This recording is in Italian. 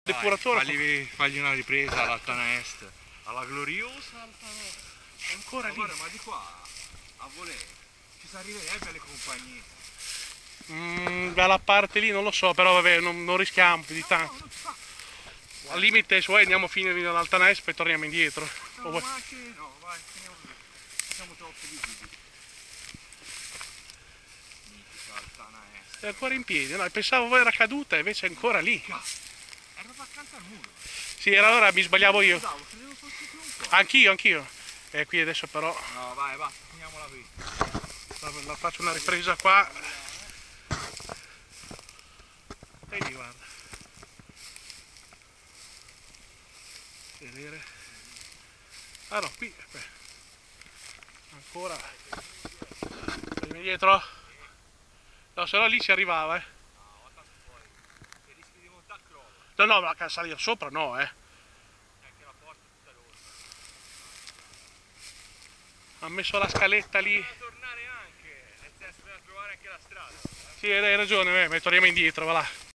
depuratore. Fagli una ripresa all'Altana Est, alla gloriosa Altana Est. È ancora lì. Guarda, ma di qua a volere ci si arriverebbe alle compagnie. Dalla parte lì non lo so, però vabbè, non rischiamo più di tanto. No, non si fa. Al limite, se vuoi, andiamo fino all'Altana Est e torniamo indietro. No, ma anche no, vai, finiamo qui. Facciamo troppo visiti. Mitica Altana Est. È ancora in piedi, no? Pensavo era caduta, invece è ancora lì. Era proprio accanto al muro. Sì, era allora mi sbagliavo io. Credevo fosse più un po'. Anch'io. Qui adesso però No, vai, basta, finiamola qui. la faccio una ripresa qua. Vedi, guarda. Vedere. Ah no, qui. Aspetta. Ancora. Vieni dietro. No, se no lì si arrivava, No, ma tanto poi, se rischi di montare crolla. No, ma salire sopra no, Anche la porta è tutta rossa. Ha messo la scaletta lì. Bisogna tornare anche, nel senso bisogna trovare anche la strada. Sì, hai ragione, torniamo indietro, va là.